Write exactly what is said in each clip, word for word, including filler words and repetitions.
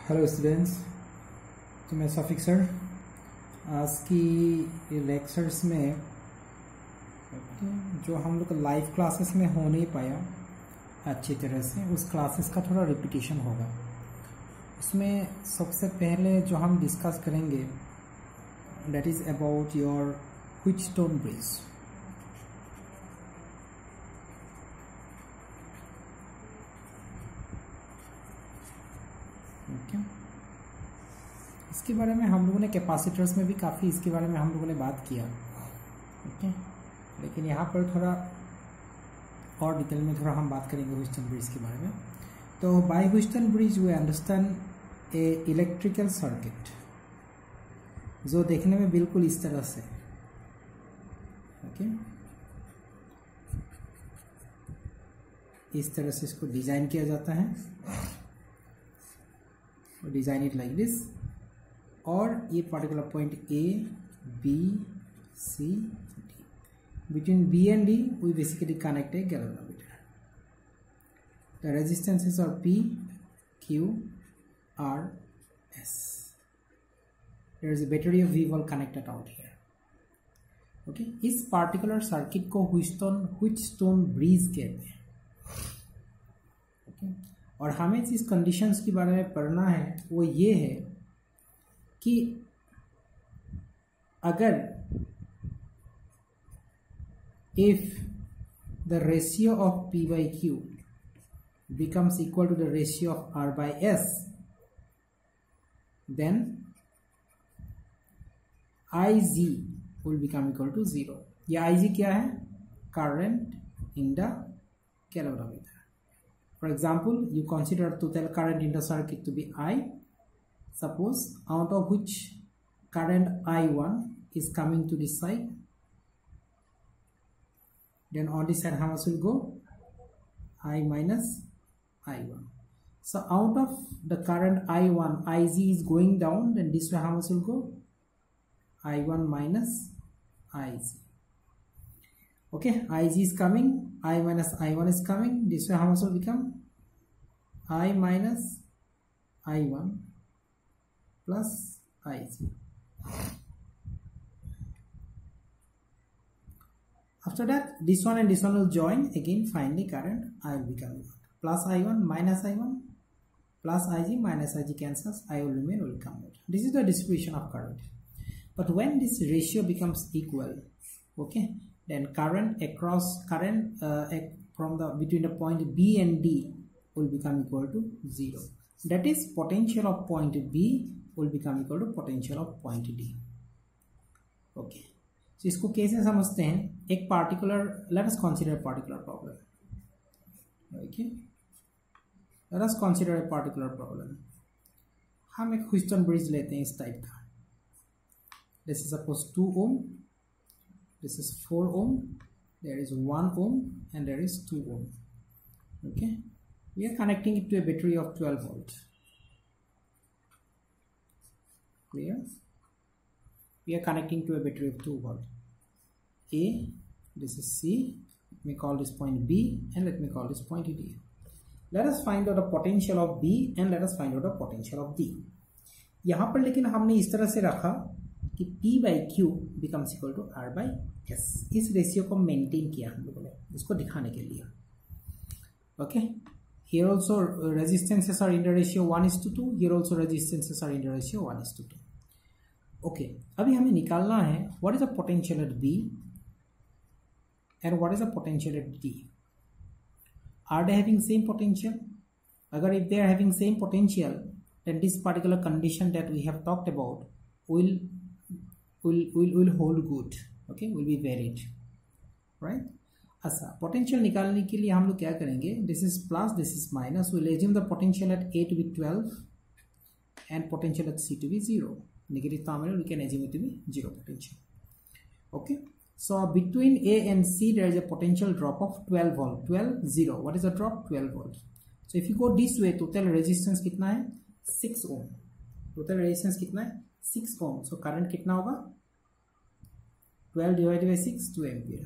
Hello students, तो मैं सफिक sir आज की लेक्चर्स में जो हम लोग लाइव क्लासेस में हो नहीं पाया अच्छी तरह से, उस क्लासेस का थोड़ा रिपीटिशन होगा। उसमें सबसे पहले जो हम डिस्कस करेंगे that is about your Wheatstone bridge. Okay, इसके बारे में हम लोगों ने कैपेसिटर्स में भी काफ़ी इसके बारे में हम लोगों ने बात किया। ओके, लेकिन यहाँ पर थोड़ा और डिटेल में थोड़ा हम बात करेंगे व्हीटस्टोन ब्रिज के बारे में। तो by Wheatstone bridge we understand a electrical circuit जो देखने में बिल्कुल इस तरह से, ओके, इस तरह से इसको डिज़ाइन किया जाता है, डिज़ाइन इट लाइक दिस। और ये particular point A B C D, between B and D we basically connect a galvanometer. The resistances are P, Q, R, S. There is a battery of V volt connected out here. Okay, इस particular circuit को Wheatstone Wheatstone bridge कहते हैं। okay? और हमें जिस conditions के बारे में पढ़ना है वो ये है कि अगर if the ratio of P by Q becomes equal to the ratio of R by S, then I G will become equal to zero. ये I G क्या है? Current in the galvanometer. For example, you consider total current in the circuit to be I. Suppose out of which current I one is coming to this side, then on this side how much will go? I minus I one. So out of the current I one, I G is going down, then this way how much will go? I one minus I G. Okay, I G is coming, I minus I one is coming, this way how much will become? I minus I one plus I G. After that, this one and this one will join, again find the current. I will become plus I one minus I one plus I G minus I G cancels, I will remain, will come out. This is the distribution of current. But when this ratio becomes equal, okay, then current across current uh, from the between the point B and D will become equal to zero. That is, potential of point B will become equal to potential of point D. Okay, so इसको कैसे समझते हैं? एक particular, let us consider a particular problem. Okay, let us consider a particular problem. हम एक Wheatstone bridge लेते हैं इस टाइप का। This is suppose two ohm, this is four ohm, there is one ohm, and there is two ohm. Okay, we are connecting it to a battery of twelve volt. Clear? We are connecting to a battery of two volt. A, this is C, let me call this point B, and let me call this point D. Let us find out the potential of B and let us find out the potential of D. यहाँ पर लेकिन हमने इस तरह से रखा कि P by Q becomes equal to R by S. इस रेशियो को मेंटेन किया हम लोगों ने इसको दिखाने के लिए। Okay, here also resistances are in the ratio one is to two. Here also resistances are in the ratio one is to two. Okay, अभी हमें निकालना है what is the potential at B and what is the potential at D. Are they having same potential? अगर if they are having same potential, then this particular condition that we have talked about will will will will hold good. Okay, will be varied, right? अच्छा, potential निकालने के लिए हम लोग क्या करेंगे? This is plus, this is minus. Will assume the potential at A to be twelve and potential at C to be zero. Negative terminal we can assume it to be zero potential. Okay, so between A and C there is a potential drop of twelve volt. twelve, zero. What is the drop? twelve volt. So if you go this way, total resistance कितना है? six ohm. Total resistance कितना है? six ohm. So current कितना होगा? twelve divided by six, two ampere.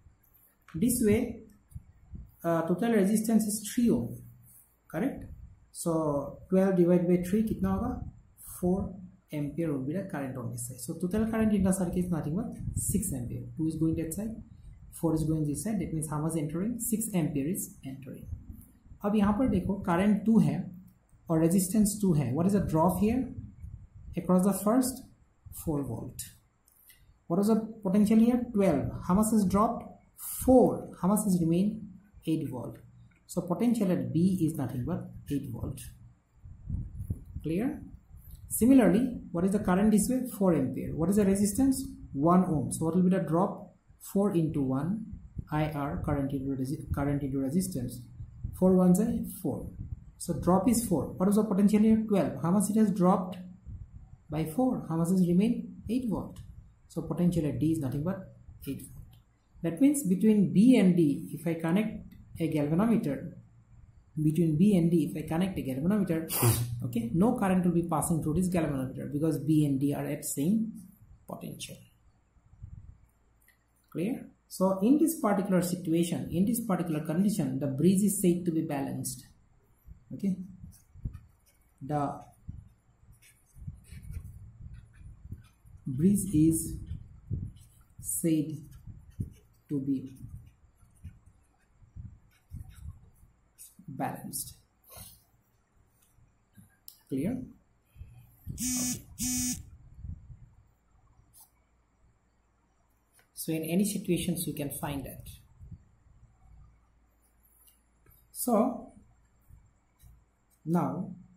This way, uh, total resistance is three ohm. Correct? So twelve divide by three कितना होगा, four ampere will be the current on this side. So total current in the circuit is nothing but six ampere. two is going that side, four is going this side. That means how much entering? six ampere is entering. अब यहाँ पर देखो current two है और resistance two है. What is the drop here? Across the first, four volt. What is the potential here? twelve. How much is dropped? four. How much is remain? eight volt. So potential at B is nothing but eight volt. Clear? Similarly, what is the current this way? four ampere. What is the resistance? one ohm. So what will be the drop? four into one, I R, current into resi current into resistance. four ones are four. So drop is four. What is the potential here? twelve. How much it has dropped? By four. How much is remain? eight volt. So potential at D is nothing but eight volt. That means between B and D, if I connect a galvanometer, between B and D, if I connect a galvanometer, okay, no current will be passing through this galvanometer because B and D are at same potential. Clear? So in this particular situation, in this particular condition, the bridge is said to be balanced. Okay, the bridge is said to be balanced. Clear? Okay. So in any situations you can find that. So now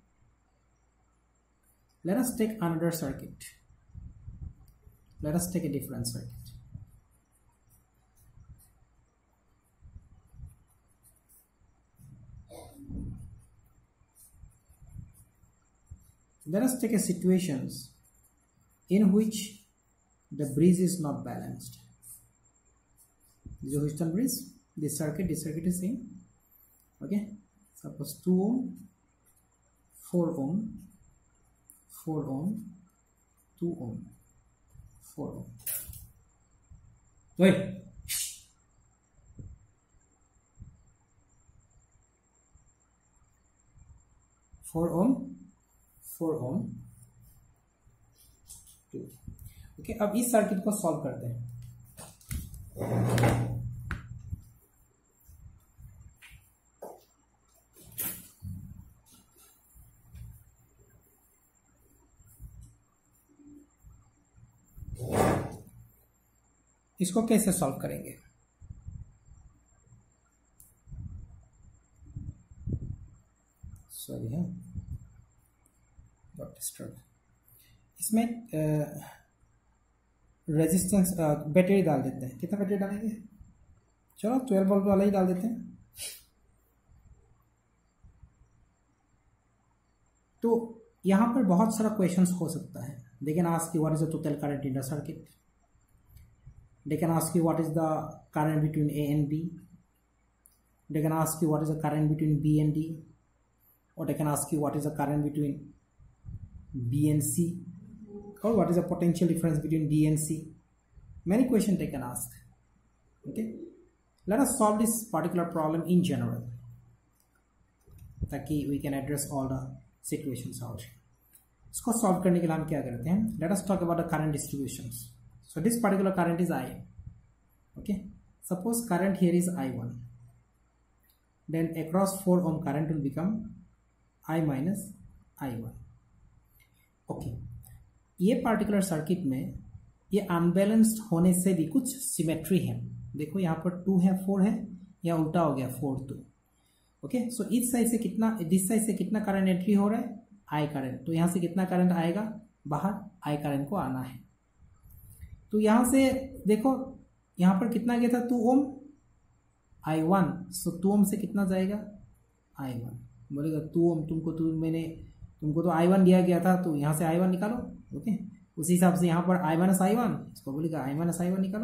let us take another circuit. Let us take a different circuit. Let us take a situations in which the bridge is not balanced. This is a Houston bridge. This circuit, this circuit is same. Okay. Suppose two ohm, four ohm, four ohm, two ohm, four ohm. Wait. four ohm, four ohm, two. Okay, अब इस circuit को solve करते हैं. इसको कैसे solve करेंगे? Sorry है, इसमें रेजिस्टेंस बैटरी डाल देते हैं. कितना बैटरी डालेंगे? चलो ट्वेल्व वोल्ट वाला ही डाल देते हैं. तो यहाँ पर बहुत सारा क्वेश्चंस हो सकता है. They can ask you what is the total current in the circuit. They can ask you what is the current between A and B. They can ask you what is the current between B and D. और they can ask you what is the current between B and C, or what is the potential difference between D and C. Many questions they can ask. Okay, let us solve this particular problem in general, ताकि we can address all the situations out. इसको solve करने के लिए हम क्या करते हैं? Let us talk about the current distributions. So this particular current is I. Okay, suppose current here is I one. Then across four ohm current will become I minus I one. Okay, ये particular circuit में ये unbalanced होने से भी कुछ symmetry है. देखो यहाँ पर टू है, फोर है, या उल्टा हो गया फोर टू. ओके, सो इस साइड से कितना, दिस साइड से कितना करंट एंट्री हो रहा है? I current. तो यहाँ से कितना करंट आएगा बाहर? आई करंट को आना है. तो यहाँ से देखो यहाँ पर कितना गया था? Two ohm, I one. So two ohm से कितना जाएगा? I one. बोलेगा टू ओम तुमको तो मैंने तुमको तो आई वन दिया गया था, तो यहाँ से आई वन निकालो. ओके, उसी हिसाब से यहाँ पर आई माइनस आई वन, इसको बोलेगा आई माइनस आई वन निकालो.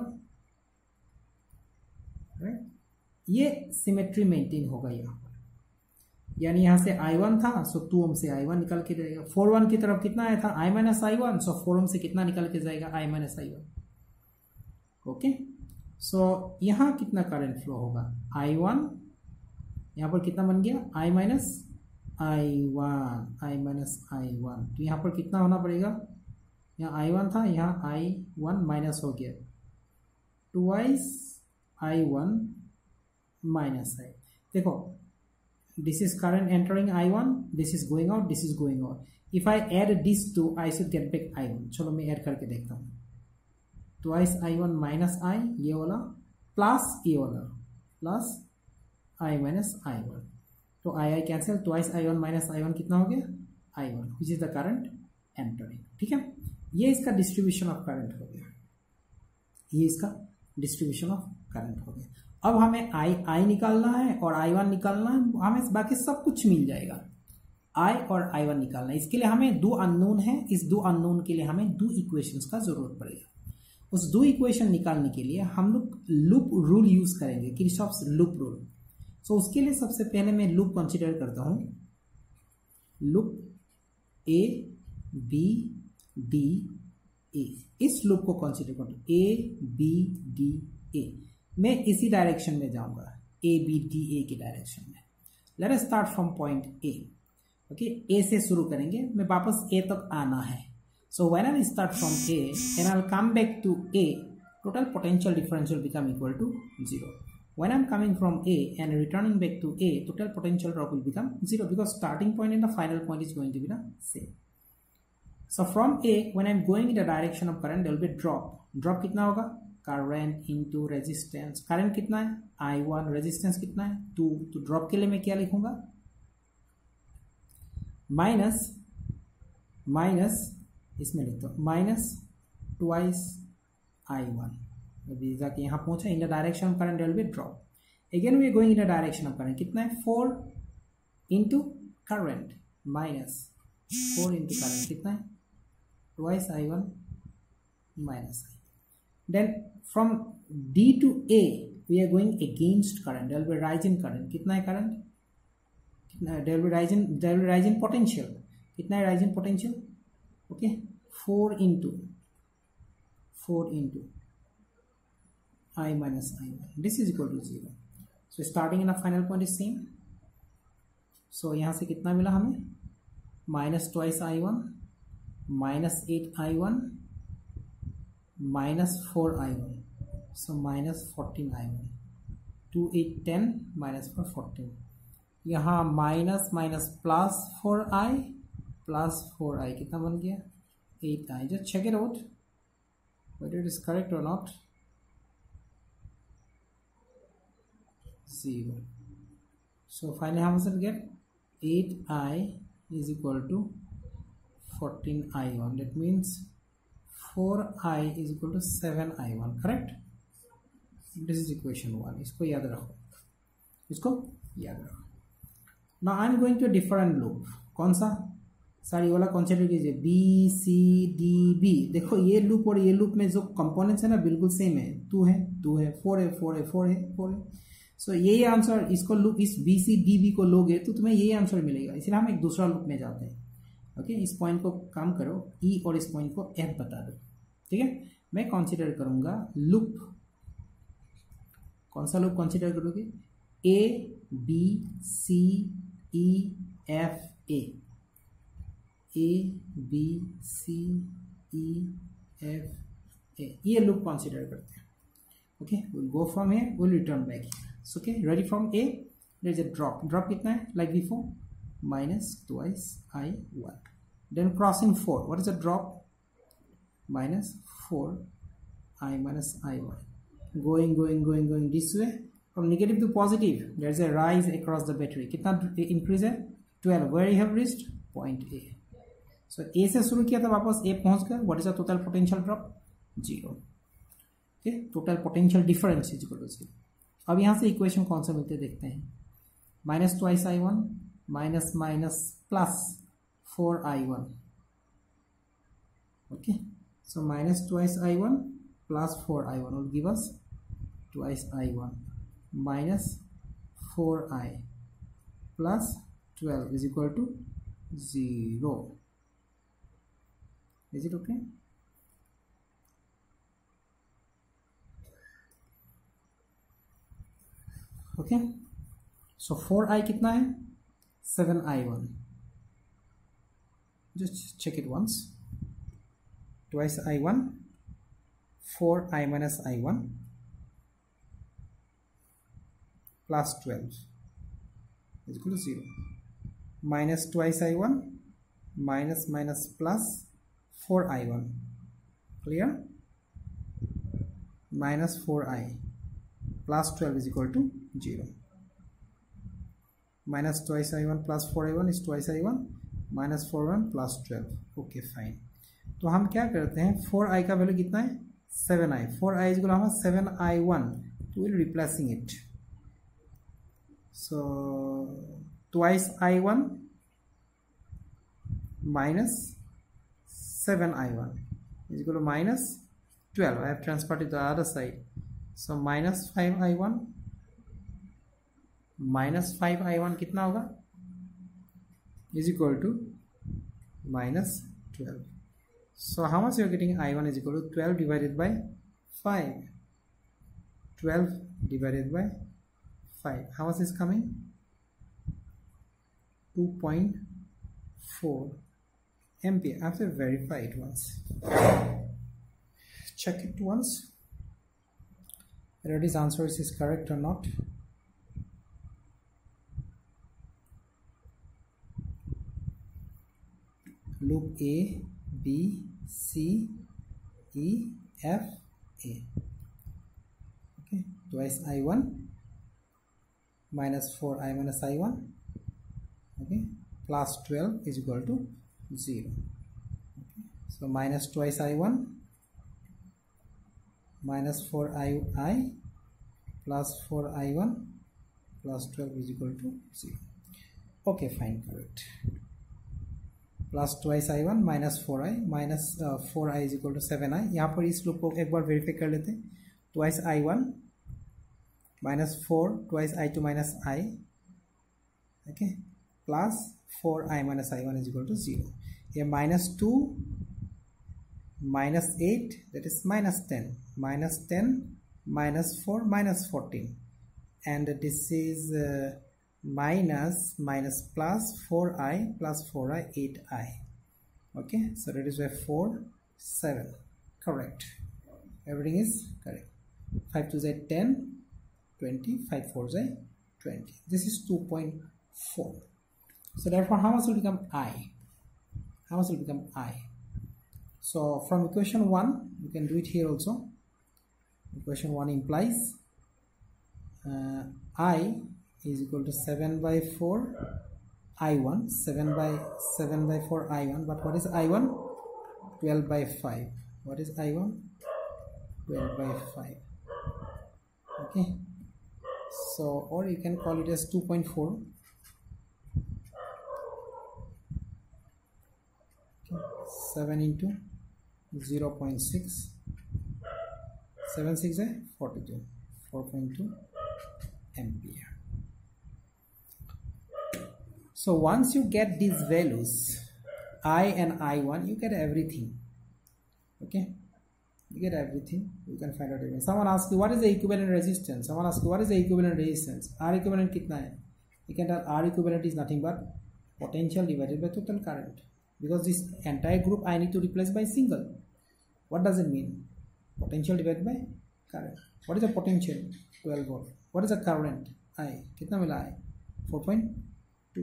राइट, ये सिमेट्री मेंटेन होगा यहाँ पर. यानी यहाँ से आई वन था, सो टू ओम से आई वन निकल के जाएगा. फोर वन की तरफ कितना आया था? I minus I one. So four ohm से कितना निकल के जाएगा? I minus I one. Okay, so यहाँ कितना करंट फ्लो होगा? I one. यहाँ पर कितना बन गया? I minus I one I minus I one, तो यहाँ पर कितना होना पड़ेगा, यहाँ आई वन था, यहाँ आई वन माइनस हो गया, twice I one minus I. देखो this is current entering I one, this is going out, this is going out. If I add these two, I should get back I one. चलो मैं add करके देखता हूँ, twice I one minus I, ये वाला plus ये वाला plus I minus I one, तो I I cancel, twice I one minus I one कितना हो गया, I one, which is the current entering। ठीक है, ये इसका डिस्ट्रीब्यूशन ऑफ करंट हो गया, ये इसका डिस्ट्रीब्यूशन ऑफ करंट हो गया। अब हमें आई आई निकालना है और आई वन निकालना है, हमें बाकी सब कुछ मिल जाएगा। आई और आई वन निकालना है, इसके लिए हमें दो अननोन है, इस दो अननोन के लिए हमें दो इक्वेशंस का जरूरत पड़ेगा। उस दो इक्वेशन निकालने के लिए हम लोग लूप रूल यूज करेंगे, किरचॉफ्स लूप रूल। सो उसके लिए सबसे पहले मैं लूप कंसीडर करता हूं, loop A B D A, इस लूप को कंसीडर करता हूं, ए बी डी ए। मैं इसी डायरेक्शन में जाऊंगा, ए बी डी ए की डायरेक्शन में। Let us start from point A, okay, A से शुरू करेंगे, मैं वापस ए तक आना है। So when I start from A and I will come back to A, total potential difference will become equal to zero. When I am coming from A and returning back to A, total potential drop will become zero, because starting point and the final point is going to be the same. So from A when I am going in the direction of current, there will be drop. Drop कितना होगा, current into resistance. Current कितना है, I one, resistance कितना है, to. तो drop के लिए मैं क्या लिखूंगा, माइनस माइनस इसमें लिखता हूं माइनस ट्वाइस आई वन। अभी जाके यहाँ पहुंचा, in the direction of current there will be drop. Again we are going in the direction of current, कितना है, four into current minus four into current कितना है, twice I one minus I. Then from D to A we are going against current, there will be rise in current। कितना है current, कितना, there will be rise in there will be rise in potential, कितना है rise in potential, okay, four into four into I minus I one, this is equal to zero। so starting in a final point is same। so यहाँ से कितना मिला हमें, minus twice I one minus eight I one minus four I one, so minus fourteen I one, two eight ten minus four fourteen। यहाँ minus minus plus four I plus four I कितना बन गया, eight I. Just check it out whether it is correct or not। zero, so finally how much we get, eight I is equal to fourteen I one, that means four I is equal to seven I one, correct। this is equation one, इसको याद रखो, इसको याद रखो। now I am going to a different loop, कौन सा, सारी वाला कंसीडर कीजिए, बी सी डी बी। देखो ये लूप और ये लूप में जो कंपोनेंट्स है ना बिल्कुल सेम है, टू है टू है, फोर है फोर है फोर है फोर है। सो so, यही आंसर, इसको लूप इस बी सी डी बी को लोगे तो तुम्हें यही आंसर मिलेगा, इसलिए हम एक दूसरा लूप में जाते हैं। ओके okay, इस पॉइंट को काम करो ई और इस पॉइंट को एफ बता दो, ठीक है। मैं कंसीडर करूंगा लूप, कौन सा लूप कंसीडर करोगे, A B C E F A, A B C E F A, ये लूप कंसीडर करते हैं। Okay, will go from A, will return back. Okay, ready from A, there is a drop. Drop कितना है, like before, minus twice I one, then crossing four, what is the drop, minus four I minus I one, going going going going this way from negative to positive, there is a rise across the battery। कितना increase है, twelve, where you have reached point A। so A से शुरू किया था, वापस A पहुंच गया, what is the total potential drop, zero। okay, total potential difference is equal to zero। अब यहाँ से इक्वेशन कौन सा मिलते देखते हैं, minus twice I one minus minus plus four I one। okay, so minus twice I one plus four I one will give us twice I one minus four I plus twelve is equal to zero। is it okay? okay, so four I कितना है, seven i one. Just check it once. Twice i one, four i minus i one plus twelve is equal to zero. Minus twice i one, minus minus plus four i one. Clear? Minus four i plus twelve is equal to zero. Minus twice i one plus four i one is twice i one, minus four i one plus twelve. Okay fine. तो हम क्या करते हैं, four आई का value कितना है, seven I. Four I is equal to seven I one. तो will replacing it. So twice I one minus seven i one is equal to minus twelve. I have transferred it to the other side. So minus five i one minus five i one कितना होगा, is equal to minus twelve. So how much you are getting, i one is equal to twelve divided by five. twelve divided by five. How much is coming? two point four ampere. I have to verify it once. Check it once whether this answer is correct or not. Loop A, B, C, E, F, A. Okay, twice i one minus four i minus i one, okay, plus twelve is equal to zero. Okay. So minus twice i one minus four i i plus four i one plus twelve is equal to zero. Okay, fine, correct. Plus twice i one minus four i minus uh, four i is equal to seven i. यहाँ पर इस loop को एक बार verify कर लेते हैं. Twice i one minus four twice i two minus i, okay, plus four i minus i one is equal to zero. Here minus two minus eight, that is minus ten, minus ten minus four minus fourteen, and this is uh, minus minus plus four i plus four i eight i. Okay, so that is why four seven. Correct, everything is correct. Five two is ten, twenty, five four is twenty. This is two point four. So therefore how much will become I? How much will become I? So from equation one, you can do it here also. Equation one implies uh, I is equal to seven by four i one. seven by seven by four i one. But what is i one? twelve by five. What is i one? twelve by five. Okay. So or you can call it as two point four. seven into zero point six, seven six is forty-two, four point two ampere. So once you get these values I and i one, you get everything. Okay, you get everything. You can find out everything. Someone asks you what is the equivalent resistance. Someone asks you what is the equivalent resistance. R equivalent kitna hai? You can tell R equivalent is nothing but potential divided by total current. Because this entire group I need to replace by single. What does it mean? Potential divided by current. What is the potential? twelve volt. What is the current? I. Kitna mila I? four point two.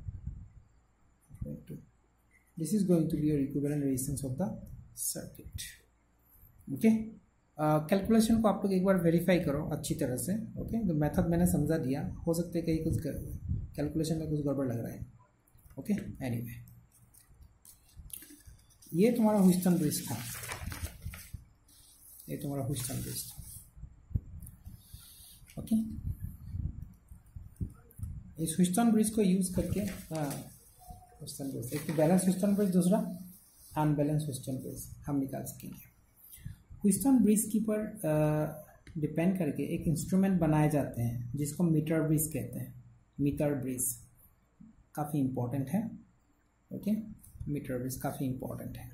This is going to be your equivalent resistance of the circuit. Okay. Calculation uh, को आप लोग एक बार verify करो अच्छी तरह से. Okay okay? तो method मैंने समझा दिया. हो सकता है कहीं कुछ कैलकुलेशन में कुछ गड़बड़ लग रहा है. Okay okay? Anyway anyway. ये तुम्हारा ह्यूस्टन ब्रिज था. ये तुम्हारा ह्यूस्टन ब्रिज था. ओके, इस ह्यूस्टन ब्रिज को यूज करके हाँ ह्यूस्टन ब्रिज, एक तो बैलेंस ह्यूस्टन ब्रिज, दूसरा अनबैलेंस ह्यूस्टन ब्रिज हम निकाल सकेंगे. ह्यूस्टन ब्रिज की पर डिपेंड करके एक इंस्ट्रूमेंट बनाए जाते हैं जिसको मीटर ब्रिज कहते हैं. मीटर ब्रिज काफ़ी इम्पोर्टेंट है. ओके, मीटर ब्रिज काफ़ी इम्पोर्टेंट है.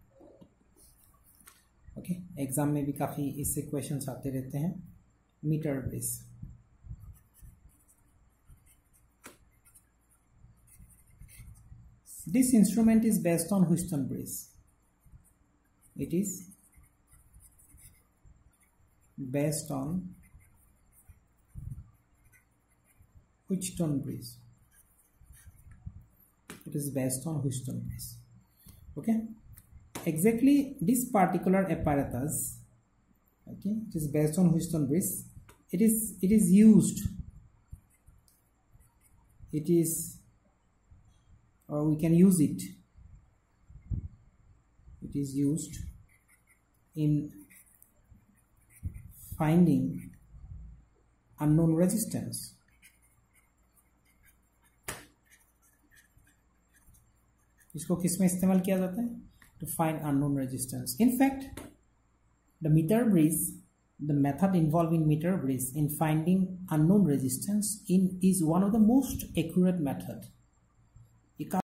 ओके, एग्जाम में भी काफ़ी इससे क्वेश्चंस आते रहते हैं. Metre bridge This instrument is based on Wheatstone bridge. It is based on Wheatstone bridge. It is based on Wheatstone bridge. Okay, exactly this particular apparatus, okay, it is based on Wheatstone bridge. It is it is used. It is, or we can use it. It is used in finding unknown resistance. इसको किस में इस्तेमाल किया जाता है? To find unknown resistance. In fact, the meter bridge, the method involving meter bridge in finding unknown resistance in is one of the most accurate method.